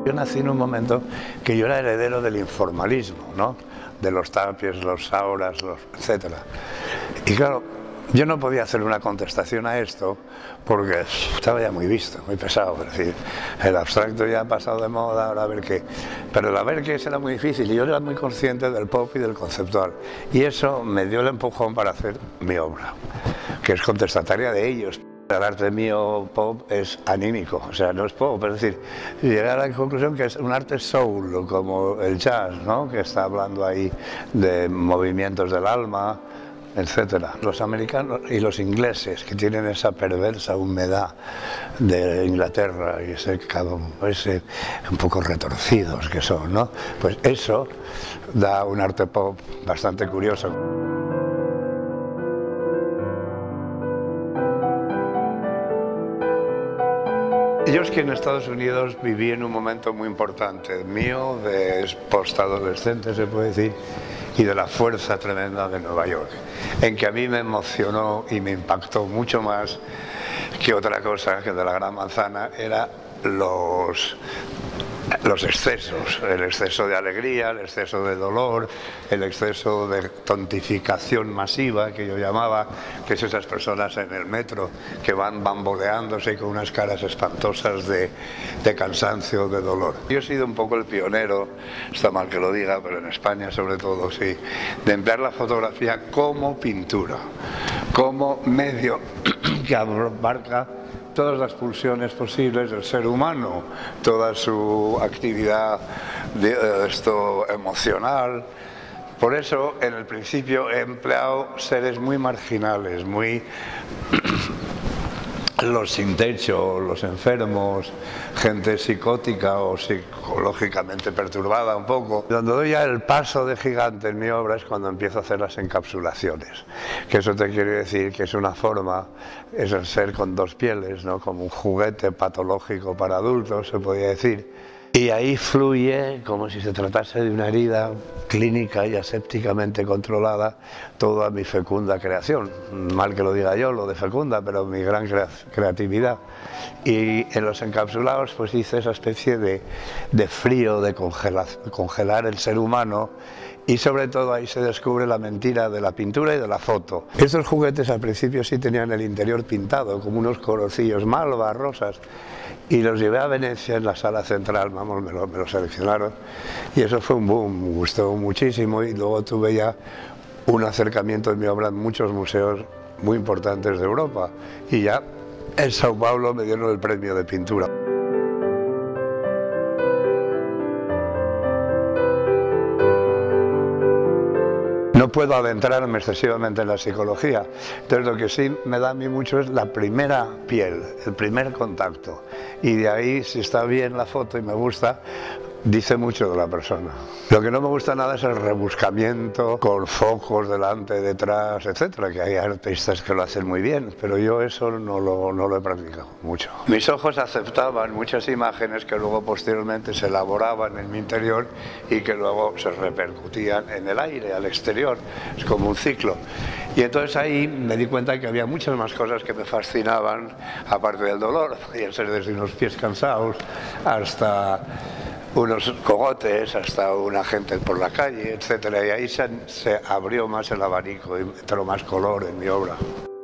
Yo nací en un momento que yo era heredero del informalismo, ¿no? De los Tapies, los Sauras, etc. Y claro, yo no podía hacer una contestación a esto porque estaba ya muy visto, muy pesado. Es decir, el abstracto ya ha pasado de moda, ahora a ver qué. Pero el a ver qué era muy difícil y yo era muy consciente del pop y del conceptual. Y eso me dio el empujón para hacer mi obra, que es contestataria de ellos. El arte mío pop es anímico, o sea, no es pop, es decir, llegué a la conclusión que es un arte soul, como el jazz, ¿no? Que está hablando ahí de movimientos del alma, etcétera. Los americanos y los ingleses, que tienen esa perversa humedad de Inglaterra y ese un poco retorcidos que son, ¿no? Pues eso da un arte pop bastante curioso. Yo es que en Estados Unidos viví en un momento muy importante mío, de postadolescente se puede decir, y de la fuerza tremenda de Nueva York, en que a mí me emocionó y me impactó mucho más que otra cosa, que de la Gran Manzana, era los excesos, el exceso de alegría, el exceso de dolor, el exceso de tontificación masiva, que yo llamaba, que es esas personas en el metro que van bamboleándose con unas caras espantosas de cansancio, de dolor. Yo he sido un poco el pionero, está mal que lo diga, pero en España sobre todo sí, de emplear la fotografía como pintura, como medio que abarca todas las pulsiones posibles del ser humano, toda su actividad emocional. Por eso, en el principio he empleado seres muy marginales, muy los sin techo, los enfermos, gente psicótica o psicológicamente perturbada un poco. Cuando doy ya el paso de gigante en mi obra es cuando empiezo a hacer las encapsulaciones, que eso te quiere decir que es una forma, es el ser con dos pieles, ¿no? Como un juguete patológico para adultos, se podría decir. Y ahí fluye, como si se tratase de una herida clínica y asépticamente controlada, toda mi fecunda creación. Mal que lo diga yo, lo de fecunda, pero mi gran creatividad. Y en los encapsulados pues hice esa especie de frío, de congelar el ser humano, y sobre todo ahí se descubre la mentira de la pintura y de la foto. Estos juguetes al principio sí tenían el interior pintado, como unos corocillos malva, rosas, y los llevé a Venecia en la sala central, vamos, me lo seleccionaron, y eso fue un boom, me gustó muchísimo, y luego tuve ya un acercamiento de mi obra en muchos museos muy importantes de Europa, y ya en Sao Paulo me dieron el premio de pintura. No puedo adentrarme excesivamente en la psicología, entonces lo que sí me da a mí mucho es la primera piel, el primer contacto, y de ahí, si está bien la foto y me gusta, dice mucho de la persona. Lo que no me gusta nada es el rebuscamiento con focos delante, detrás, etcétera, que hay artistas que lo hacen muy bien, pero yo eso no lo he practicado mucho. Mis ojos aceptaban muchas imágenes que luego posteriormente se elaboraban en mi interior y que luego se repercutían en el aire, al exterior, es como un ciclo. Y entonces ahí me di cuenta que había muchas más cosas que me fascinaban, aparte del dolor, podían ser desde unos pies cansados hasta unos cogotes, hasta una gente por la calle, etcétera, y ahí se abrió más el abanico y entró más color en mi obra.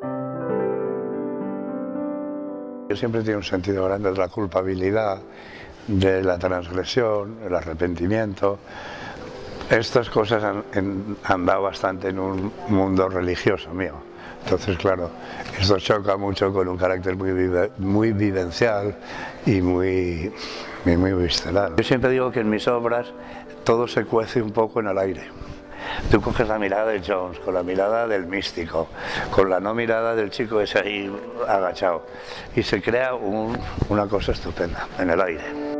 Yo siempre tengo un sentido grande de la culpabilidad, de la transgresión, el arrepentimiento. Estas cosas han dado bastante en un mundo religioso mío. Entonces, claro, esto choca mucho con un carácter muy vivencial y muy visceral. Yo siempre digo que en mis obras todo se cuece un poco en el aire. Tú coges la mirada de Jones, con la mirada del místico, con la no mirada del chico ese ahí agachado, y se crea una cosa estupenda en el aire.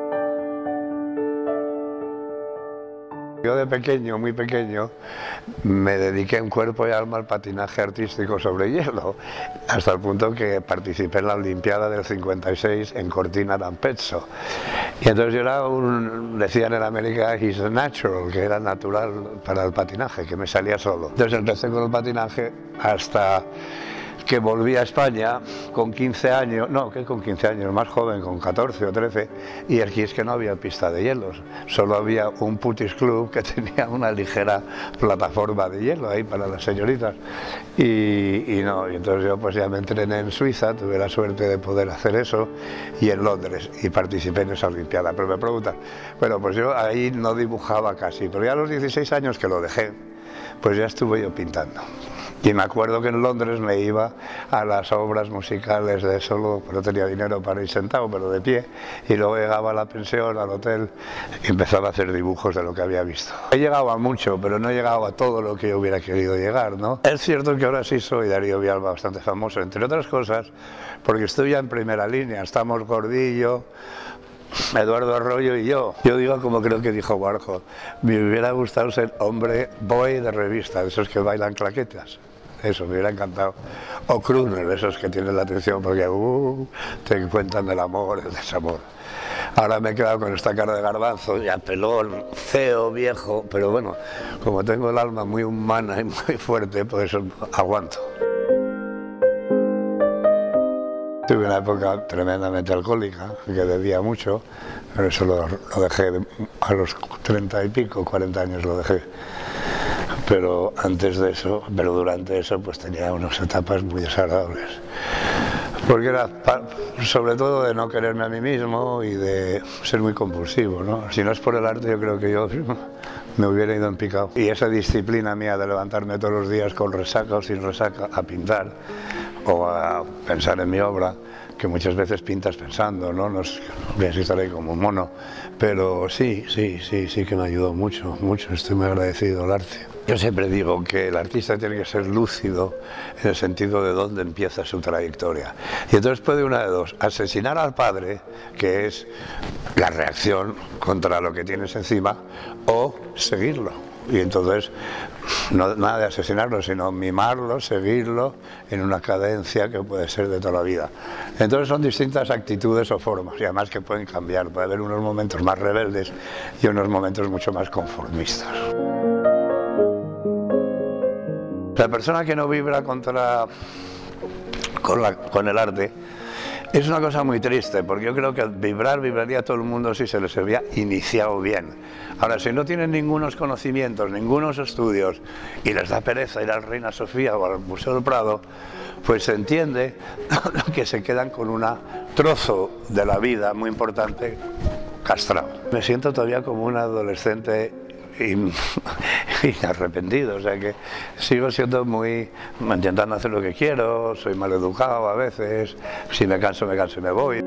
Yo de pequeño, muy pequeño, me dediqué en cuerpo y alma al patinaje artístico sobre hielo, hasta el punto que participé en la Olimpiada del 56 en Cortina d'Ampezzo. Y entonces yo era decían en América, he's a natural, que era natural para el patinaje, que me salía solo. Entonces empecé con el patinaje hasta que volví a España con 15 años, no, que con 15 años, más joven, con 14 o 13, y aquí es que no había pista de hielos, solo había un putis club que tenía una ligera plataforma de hielo ahí para las señoritas, y entonces yo pues ya me entrené en Suiza, tuve la suerte de poder hacer eso, y en Londres, y participé en esa Olimpiada. Pero me preguntan, bueno, pues yo ahí no dibujaba casi, pero ya a los 16 años que lo dejé, pues ya estuve yo pintando. Y me acuerdo que en Londres me iba a las obras musicales de solo, no tenía dinero para ir sentado, pero de pie, y luego llegaba a la pensión, al hotel, y empezaba a hacer dibujos de lo que había visto. He llegado a mucho, pero no he llegado a todo lo que yo hubiera querido llegar, ¿no? Es cierto que ahora sí soy Darío Villalba bastante famoso, entre otras cosas, porque estoy ya en primera línea, estamos Gordillo, Eduardo Arroyo y yo. Yo digo como creo que dijo Warhol, me hubiera gustado ser hombre boy de revista, de esos que bailan claquetas. Eso, me hubiera encantado. O crooner, esos que tienen la atención porque te cuentan del amor, el desamor. Ahora me he quedado con esta cara de garbanzo, ya pelón, feo, viejo, pero bueno, como tengo el alma muy humana y muy fuerte, pues aguanto. Tuve una época tremendamente alcohólica, que bebía mucho, pero eso lo dejé a los 30 y pico, 40 años lo dejé. Pero antes de eso, pero durante eso, pues tenía unas etapas muy desagradables. Porque era sobre todo de no quererme a mí mismo y de ser muy compulsivo, ¿no? Si no es por el arte, yo creo que yo me hubiera ido en picado. Y esa disciplina mía de levantarme todos los días con resaca o sin resaca a pintar o a pensar en mi obra, que muchas veces pintas pensando, ¿no? No voy a estar ahí como un mono, pero sí que me ayudó mucho, estoy muy agradecido al arte. Yo siempre digo que el artista tiene que ser lúcido en el sentido de dónde empieza su trayectoria. Y entonces puede una de dos, asesinar al padre, que es la reacción contra lo que tienes encima, o seguirlo. Y entonces, no nada de asesinarlo, sino mimarlo, seguirlo en una cadencia que puede ser de toda la vida. Entonces son distintas actitudes o formas, y además que pueden cambiar. Puede haber unos momentos más rebeldes y unos momentos mucho más conformistas. La persona que no vibra con el arte es una cosa muy triste, porque yo creo que vibraría todo el mundo si se les había iniciado bien. Ahora, si no tienen ningunos conocimientos, ningunos estudios, y les da pereza ir al Reina Sofía o al Museo del Prado, pues se entiende que se quedan con un trozo de la vida muy importante castrado. Me siento todavía como un adolescente inarrepentido, o sea que sigo siendo intentando hacer lo que quiero, soy mal educado a veces, si me canso y me voy.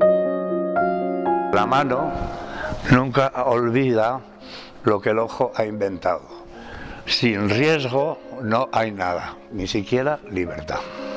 La mano nunca olvida lo que el ojo ha inventado. Sin riesgo no hay nada, ni siquiera libertad.